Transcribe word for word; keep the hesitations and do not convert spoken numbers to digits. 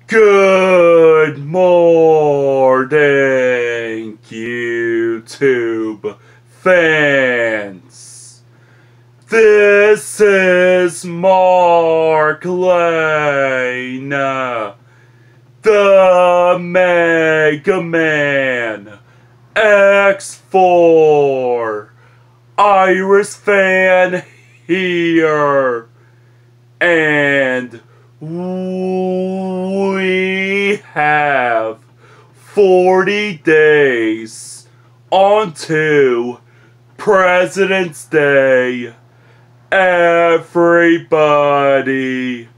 Good morning, YouTube fans. This is Mark Lane, the Mega Man X four Iris fan here, and we have forty days onto President's Day. Everybody